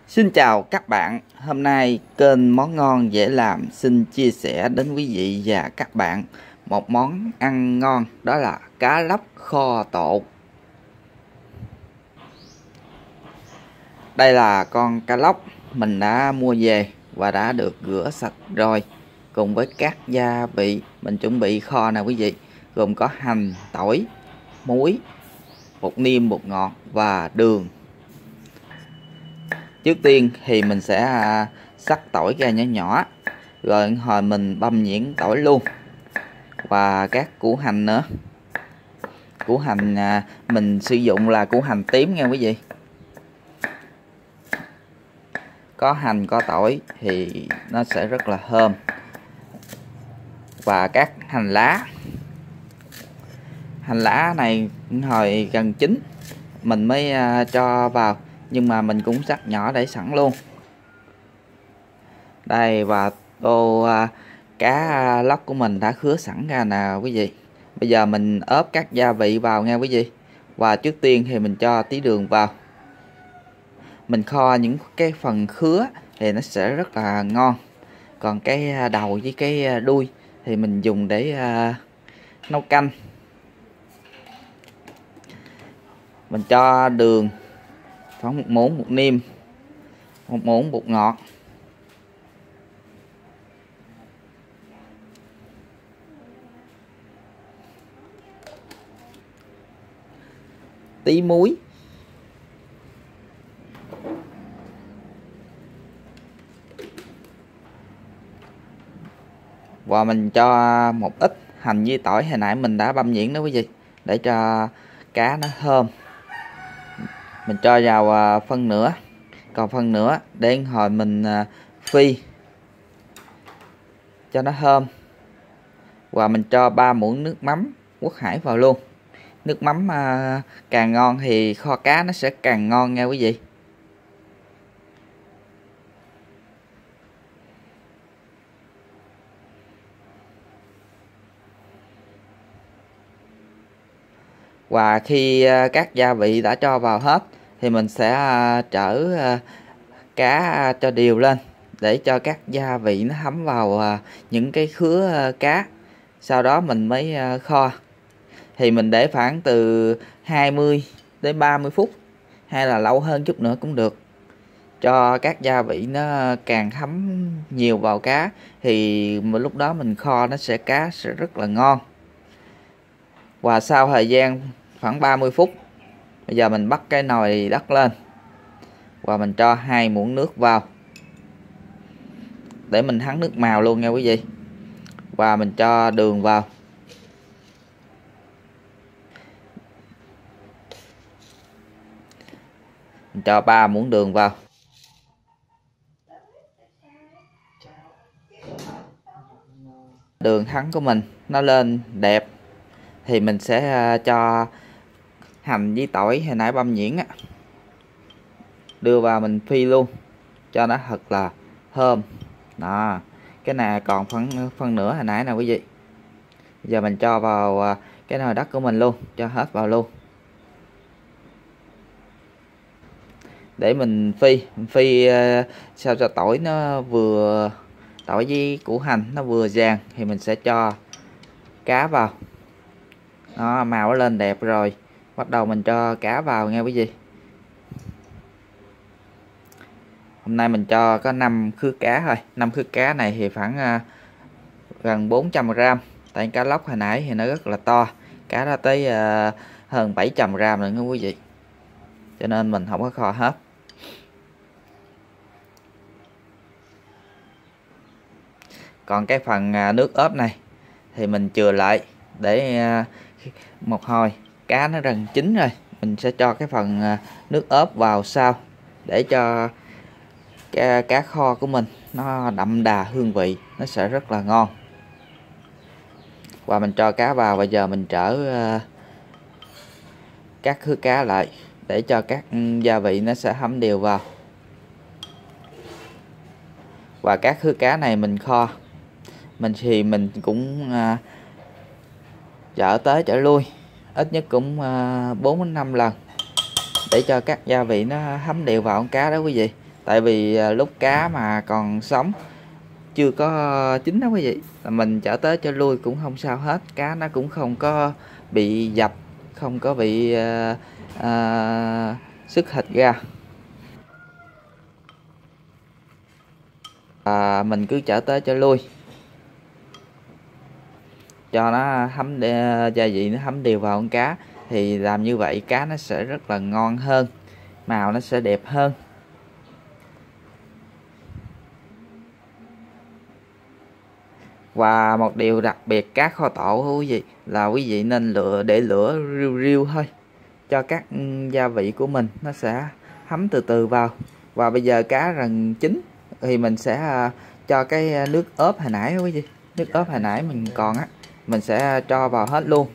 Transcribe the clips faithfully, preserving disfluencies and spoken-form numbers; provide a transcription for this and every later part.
Xin chào các bạn, hôm nay kênh Món Ngon Dễ Làm xin chia sẻ đến quý vị và các bạn một món ăn ngon, đó là cá lóc kho tộ. Đây là con cá lóc mình đã mua về và đã được rửa sạch rồi, cùng với các gia vị mình chuẩn bị kho nè quý vị, gồm có hành, tỏi, muối, bột nêm, bột ngọt và đường. Trước tiên thì mình sẽ à, xắt tỏi ra nhỏ nhỏ, rồi hồi mình băm nhuyễn tỏi luôn, và các củ hành nữa. Củ hành à, mình sử dụng là củ hành tím nha quý vị. Có hành có tỏi thì nó sẽ rất là thơm. Và các hành lá. Hành lá này hồi gần chín mình mới à, cho vào, nhưng mà mình cũng cắt nhỏ để sẵn luôn. Đây, và tô à, cá lóc của mình đã khứa sẵn ra nè quý vị. Bây giờ mình ốp các gia vị vào nha quý vị. Và trước tiên thì mình cho tí đường vào. Mình kho những cái phần khứa thì nó sẽ rất là ngon. Còn cái đầu với cái đuôi thì mình dùng để à, nấu canh. Mình cho đường khoảng một muỗng bột nêm, một muỗng bột ngọt, tí muối, và mình cho một ít hành với tỏi hồi nãy mình đã băm nhuyễn đó quý vị, để cho cá nó thơm. Mình cho vào phân nữa, còn phân nữa để hồi mình phi cho nó thơm. Và mình cho ba muỗng nước mắm Quốc Hải vào luôn. Nước mắm à, càng ngon thì kho cá nó sẽ càng ngon nha quý vị. Và khi à, các gia vị đã cho vào hết thì mình sẽ à, trở à, cá cho đều lên, để cho các gia vị nó thấm vào à, những cái khứa à, cá. Sau đó mình mới à, kho. Thì mình để khoảng từ hai mươi đến ba mươi phút, hay là lâu hơn chút nữa cũng được, cho các gia vị nó càng thấm nhiều vào cá, thì lúc đó mình kho nó sẽ cá sẽ rất là ngon. Và sau thời gian khoảng ba mươi phút, bây giờ mình bắt cái nồi đất lên và mình cho hai muỗng nước vào để mình thắng nước màu luôn nha quý vị. Và mình cho đường vào. Mình cho ba muỗng đường vào. Đường thắng của mình nó lên đẹp thì mình sẽ cho hành với tỏi hồi nãy băm nhuyễn á, đưa vào mình phi luôn cho nó thật là thơm. Đó, cái này còn phân phân nửa hồi nãy nè quý vị. Giờ mình cho vào cái nồi đất của mình luôn, cho hết vào luôn để mình phi. Mình phi sao cho tỏi nó vừa, tỏi với củ hành nó vừa vàng thì mình sẽ cho cá vào. Đó, màu nó lên đẹp rồi, bắt đầu mình cho cá vào nha quý vị. Hôm nay mình cho có năm khứa cá thôi. Năm khứa cá này thì khoảng uh, gần bốn trăm gram. Tại cá lóc hồi nãy thì nó rất là to, cá đó tới uh, hơn bảy trăm gram nữa nha quý vị, cho nên mình không có kho hết. Còn cái phần uh, nước ốp này thì mình chừa lại để uh, một hồi cá nó gần chín rồi mình sẽ cho cái phần uh, nước ốp vào sau, để cho cái cá kho của mình nó đậm đà hương vị, nó sẽ rất là ngon. Và mình cho cá vào. Bây giờ mình trở uh, các khứa cá lại để cho các gia vị nó sẽ thấm đều vào. Và các khứa cá này mình kho, mình thì mình cũng uh, chở tới chở lui ít nhất cũng uh, bốn đến năm lần, để cho các gia vị nó thấm đều vào con cá đó quý vị. Tại vì lúc cá mà còn sống chưa có chín đó quý vị, mình chở tới cho lui cũng không sao hết, cá nó cũng không có bị dập, không có bị uh, uh, sức thịt ra. À, mình cứ chở tới cho lui cho nó thấm gia vị, nó thấm đều vào con cá, thì làm như vậy cá nó sẽ rất là ngon hơn, màu nó sẽ đẹp hơn. Và một điều đặc biệt cá kho tộ của quý vị là quý vị nên lựa để lửa riu riu thôi, cho các gia vị của mình nó sẽ thấm từ từ vào. Và bây giờ cá gần chín thì mình sẽ cho cái nước ớp hồi nãy quý vị, nước ớp hồi nãy mình còn á, mình sẽ cho vào hết luôn.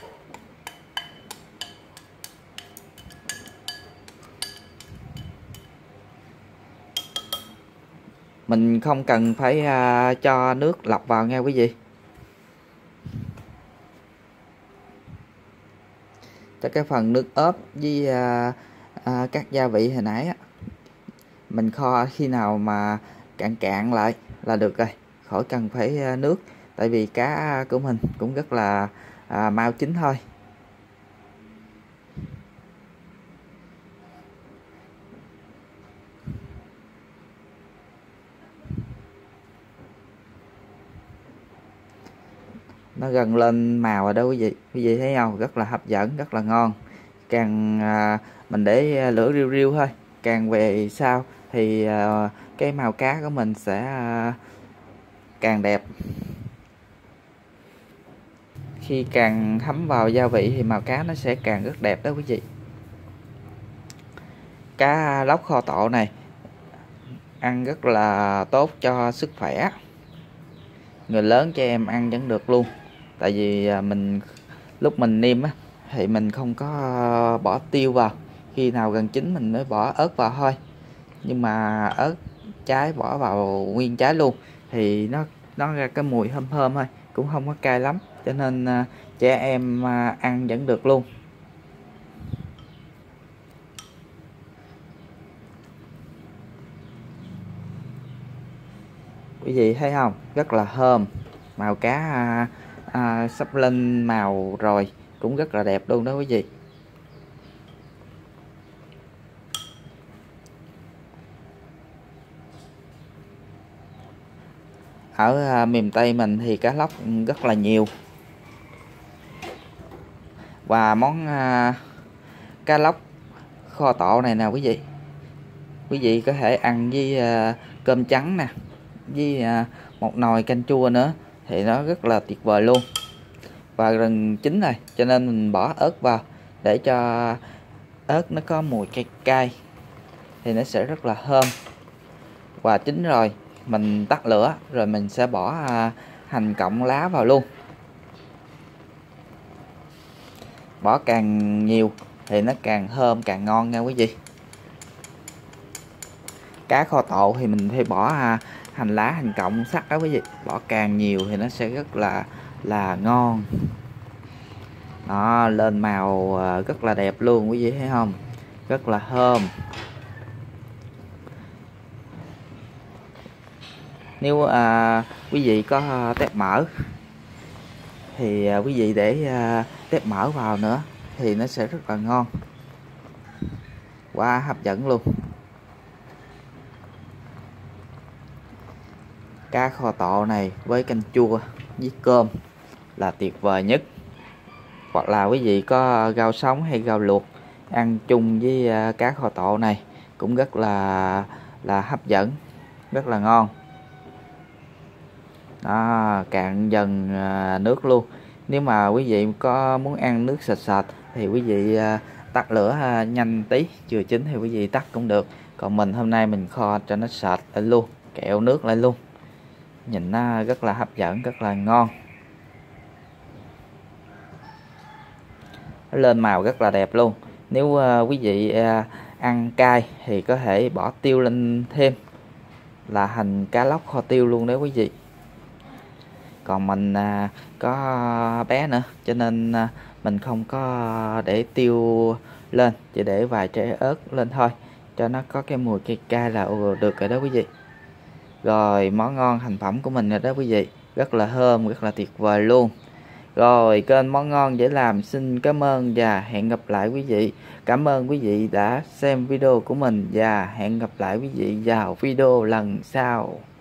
Mình không cần phải uh, cho nước lọc vào nha quý vị. Cho cái phần nước ớp với uh, uh, các gia vị hồi nãy á, mình kho khi nào mà cạn cạn lại là được rồi, khỏi cần phải uh, nước. Tại vì cá của mình cũng rất là uh, mau chín thôi. Nó gần lên màu rồi đó quý vị, quý vị thấy không, rất là hấp dẫn, rất là ngon. Càng à, mình để lửa riu riu thôi, càng về sau thì à, cái màu cá của mình sẽ à, càng đẹp. Khi càng thấm vào gia vị thì màu cá nó sẽ càng rất đẹp đó quý vị. Cá lóc kho tộ này ăn rất là tốt cho sức khỏe, người lớn trẻ em ăn vẫn được luôn. Tại vì mình lúc mình nêm á thì mình không có bỏ tiêu vào, khi nào gần chín mình mới bỏ ớt vào thôi. Nhưng mà ớt trái bỏ vào nguyên trái luôn thì nó nó ra cái mùi thơm thơm thôi, cũng không có cay lắm, cho nên uh, trẻ em uh, ăn vẫn được luôn. Quý vị thấy không, rất là thơm, màu cá uh, uh, sắp lên màu rồi, cũng rất là đẹp luôn đó quý vị. Ở uh, miền Tây mình thì cá lóc rất là nhiều. Và món uh, cá lóc kho tộ này nè quý vị, quý vị có thể ăn với uh, cơm trắng nè, với uh, một nồi canh chua nữa thì nó rất là tuyệt vời luôn. Và gần chín rồi cho nên mình bỏ ớt vào để cho ớt nó có mùi cay cay thì nó sẽ rất là thơm. Và chín rồi mình tắt lửa rồi mình sẽ bỏ uh, hành cọng lá vào luôn. Bỏ càng nhiều thì nó càng thơm càng ngon nha quý vị. Cá kho tộ thì mình phải bỏ uh, hành lá, hành cọng sắc đó quý vị, bỏ càng nhiều thì nó sẽ rất là là ngon. Đó, lên màu uh, rất là đẹp luôn quý vị thấy không, rất là thơm. Nếu uh, quý vị có uh, tép mỡ thì uh, quý vị để uh, tép mỡ vào nữa thì nó sẽ rất là ngon, quá hấp dẫn luôn. Cá kho tộ này với canh chua với cơm là tuyệt vời nhất. Hoặc là quý vị có rau sống hay rau luộc ăn chung với uh, cá kho tộ này cũng rất là là hấp dẫn, rất là ngon. Đó, cạn dần uh, nước luôn. Nếu mà quý vị có muốn ăn nước sệt sệt thì quý vị uh, tắt lửa uh, nhanh tí, chưa chín thì quý vị tắt cũng được. Còn mình hôm nay mình kho cho nó sệt lên luôn, kẹo nước lên luôn, nhìn nó rất là hấp dẫn, rất là ngon. Nó lên màu rất là đẹp luôn. Nếu uh, quý vị uh, ăn cay thì có thể bỏ tiêu lên thêm, là hành cá lóc kho tiêu luôn đấy quý vị. Còn mình uh, có bé nữa cho nên uh, mình không có để tiêu lên, chỉ để vài trái ớt lên thôi. cho nó có cái mùi cay cay là được rồi đó quý vị. Rồi món ngon thành phẩm của mình rồi đó quý vị, rất là thơm, rất là tuyệt vời luôn. Rồi kênh Món Ngon Dễ Làm xin cảm ơn và hẹn gặp lại quý vị. Cảm ơn quý vị đã xem video của mình và hẹn gặp lại quý vị vào video lần sau.